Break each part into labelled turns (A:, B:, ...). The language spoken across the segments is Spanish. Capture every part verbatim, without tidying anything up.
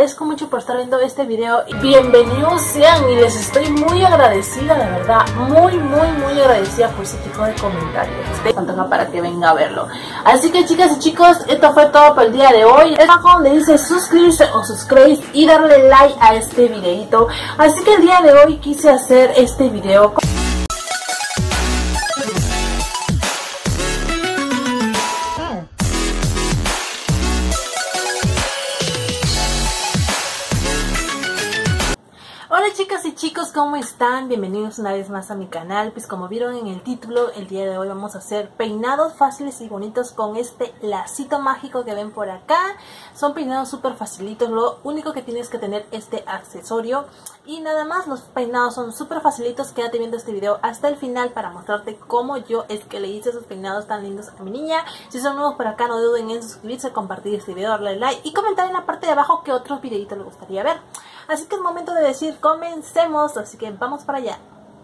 A: agradezco mucho por estar viendo este video. Bienvenidos sean y les estoy muy agradecida, de verdad, muy muy muy agradecida por ese tipo de comentarios. Estoy contando para que venga a verlo. Así que chicas y chicos, esto fue todo por el día de hoy. Es abajo donde dice suscribirse o suscribirse y darle like a este videito. Así que el día de hoy quise hacer este video. Hola chicas y chicos, ¿cómo están? Bienvenidos una vez más a mi canal. Pues como vieron en el título, el día de hoy vamos a hacer peinados fáciles y bonitos con este lacito mágico que ven por acá. Son peinados súper facilitos, lo único que tienes que tener este accesorio y nada más. Los peinados son súper facilitos. Quédate viendo este video hasta el final para mostrarte cómo yo es que le hice esos peinados tan lindos a mi niña. Si son nuevos por acá, no duden en suscribirse, compartir este video, darle like y comentar en la parte de abajo qué otros videitos les gustaría ver. Así que es momento de decir comencemos, así que vamos para allá.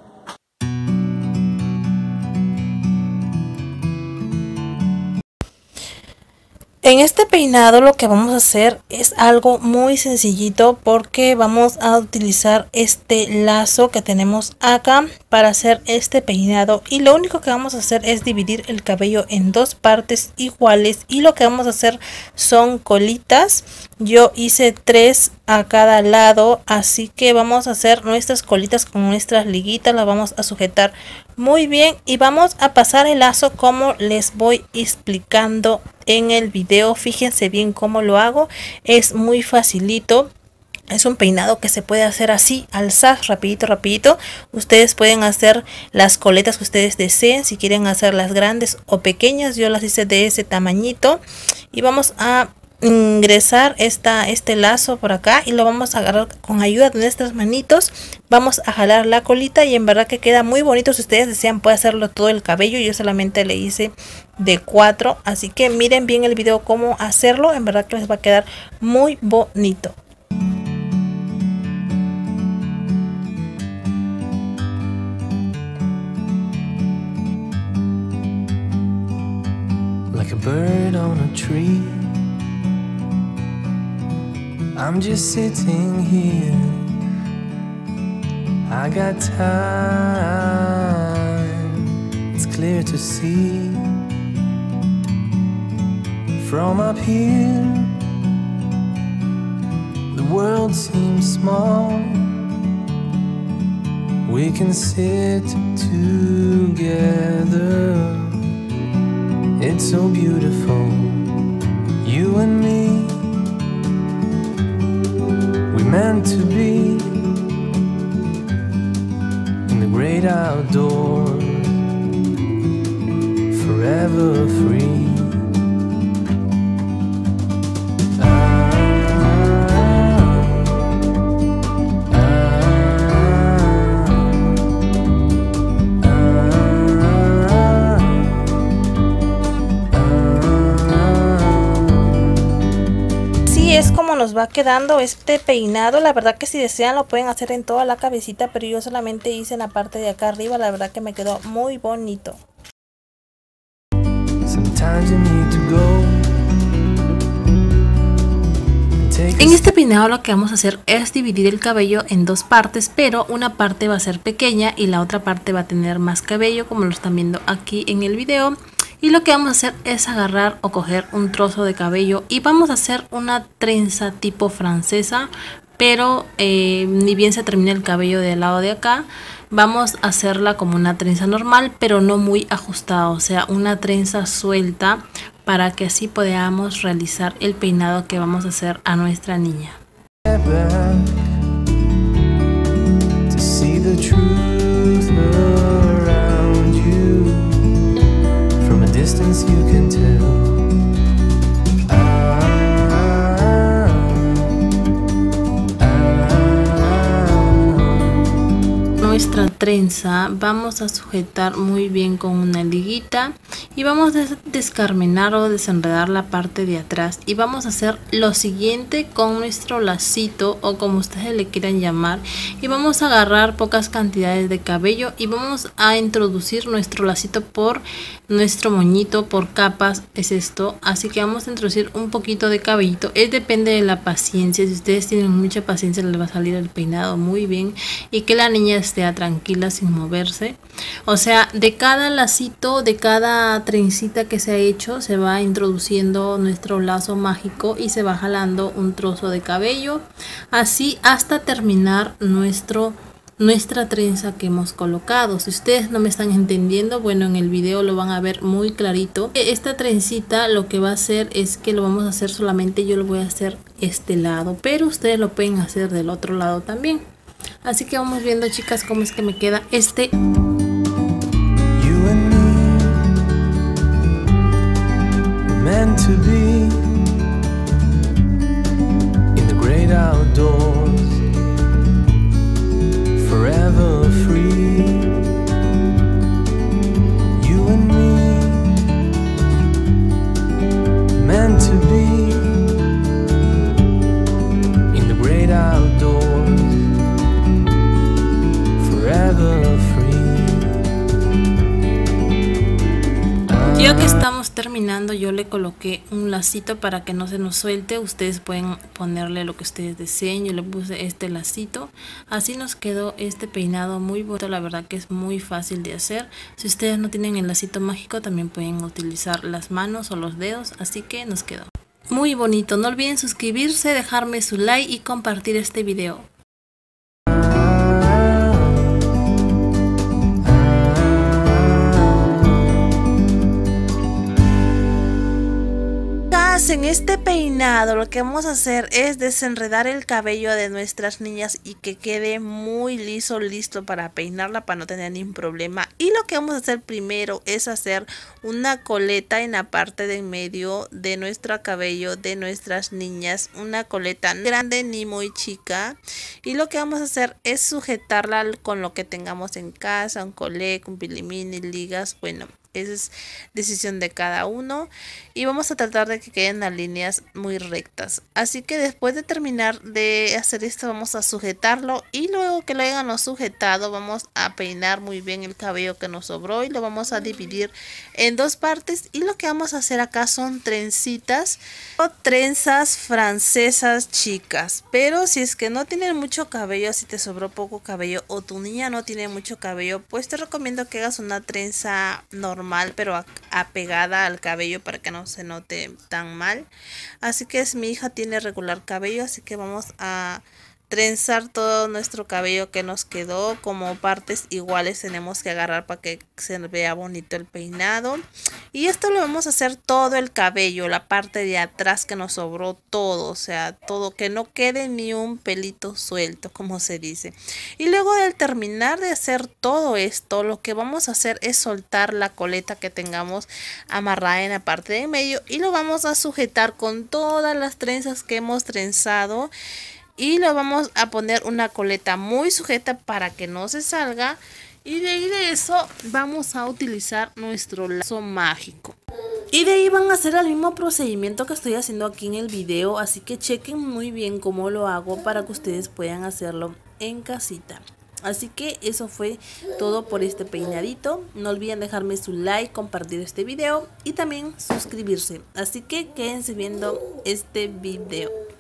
A: En este peinado lo que vamos a hacer es algo muy sencillito porque vamos a utilizar este lazo que tenemos acá para hacer este peinado y lo único que vamos a hacer es dividir el cabello en dos partes iguales y lo que vamos a hacer son colitas. Yo hice tres a cada lado, así que vamos a hacer nuestras colitas con nuestras liguitas, las vamos a sujetar muy bien y vamos a pasar el lazo como les voy explicando en el video. Fíjense bien cómo lo hago, es muy facilito. Es un peinado que se puede hacer así, alzar rapidito, rapidito. Ustedes pueden hacer las coletas que ustedes deseen, si quieren hacerlas grandes o pequeñas. Yo las hice de ese tamañito y vamos a ingresar esta, este lazo por acá y lo vamos a agarrar con ayuda de nuestras manitos. Vamos a jalar la colita y en verdad que queda muy bonito. Si ustedes desean puede hacerlo todo el cabello, yo solamente le hice de cuatro, así que miren bien el video cómo hacerlo, en verdad que les va a quedar muy bonito.
B: Like a bird on a tree, I'm just sitting here. I got time, it's clear to see. From up here, the world seems small. We can sit together. It's so beautiful, you and me. We meant to be in the great outdoors, forever free.
A: Es como nos va quedando este peinado. La verdad que si desean lo pueden hacer en toda la cabecita, pero yo solamente hice en la parte de acá arriba. La verdad que me quedó muy bonito. En este peinado lo que vamos a hacer es dividir el cabello en dos partes, pero una parte va a ser pequeña y la otra parte va a tener más cabello, como lo están viendo aquí en el video. Y lo que vamos a hacer es agarrar o coger un trozo de cabello y vamos a hacer una trenza tipo francesa, pero eh, ni bien se termina el cabello del lado de acá, vamos a hacerla como una trenza normal, pero no muy ajustada, o sea, una trenza suelta para que así podamos realizar el peinado que vamos a hacer a nuestra niña.
B: Distance you can tell. Ah, ah, ah.
A: Nuestra trenza vamos a sujetar muy bien con una liguita y vamos a descarmenar o desenredar la parte de atrás, y vamos a hacer lo siguiente con nuestro lacito o como ustedes le quieran llamar, y vamos a agarrar pocas cantidades de cabello y vamos a introducir nuestro lacito por nuestro moñito por capas, es esto. Así que vamos a introducir un poquito de cabellito, es depende de la paciencia. Si ustedes tienen mucha paciencia les va a salir el peinado muy bien y que la niña esté tranquila sin moverse. O sea, de cada lacito, de cada trencita que se ha hecho, se va introduciendo nuestro lazo mágico y se va jalando un trozo de cabello, así hasta terminar nuestro nuestra trenza que hemos colocado. Si ustedes no me están entendiendo, bueno, en el video lo van a ver muy clarito. Esta trencita lo que va a hacer es que lo vamos a hacer solamente, yo lo voy a hacer este lado, pero ustedes lo pueden hacer del otro lado también. Así que vamos viendo, chicas, cómo es que me queda este.
B: You and me were meant to be in the great outdoors, forever free. You and me meant to be in the great outdoors, forever free.
A: Ya que estamos terminando, yo le coloqué un lacito para que no se nos suelte. Ustedes pueden ponerle lo que ustedes deseen. Yo le puse este lacito. Así nos quedó este peinado muy bonito. La verdad que es muy fácil de hacer. Si ustedes no tienen el lacito mágico, también pueden utilizar las manos o los dedos. Así que nos quedó muy bonito. No olviden suscribirse, dejarme su like y compartir este video. En este peinado lo que vamos a hacer es desenredar el cabello de nuestras niñas y que quede muy liso, listo para peinarla, para no tener ningún problema. Y lo que vamos a hacer primero es hacer una coleta en la parte de en medio de nuestro cabello de nuestras niñas, una coleta grande ni muy chica, y lo que vamos a hacer es sujetarla con lo que tengamos en casa, un colé, un pilimini, ligas, bueno, esa es decisión de cada uno, y vamos a tratar de que queden las líneas muy rectas. Así que después de terminar de hacer esto vamos a sujetarlo, y luego que lo hayamos sujetado vamos a peinar muy bien el cabello que nos sobró y lo vamos a dividir en dos partes. Y lo que vamos a hacer acá son trencitas o trenzas francesas, chicas. Pero si es que no tienen mucho cabello, si te sobró poco cabello o tu niña no tiene mucho cabello, pues te recomiendo que hagas una trenza normal normal pero apegada al cabello para que no se note tan mal. Así que es, mi hija tiene regular cabello, así que vamos a trenzar todo nuestro cabello que nos quedó como partes iguales. Tenemos que agarrar para que se vea bonito el peinado, y esto lo vamos a hacer todo el cabello, la parte de atrás que nos sobró, todo, o sea, todo, que no quede ni un pelito suelto, como se dice. Y luego de terminar de hacer todo esto, lo que vamos a hacer es soltar la coleta que tengamos amarrada en la parte de medio, y lo vamos a sujetar con todas las trenzas que hemos trenzado. Y le vamos a poner una coleta muy sujeta para que no se salga. Y de ahí de eso vamos a utilizar nuestro lazo mágico. Y de ahí van a hacer el mismo procedimiento que estoy haciendo aquí en el video. Así que chequen muy bien cómo lo hago para que ustedes puedan hacerlo en casita. Así que eso fue todo por este peinadito. No olviden dejarme su like, compartir este video y también suscribirse. Así que quédense viendo este video.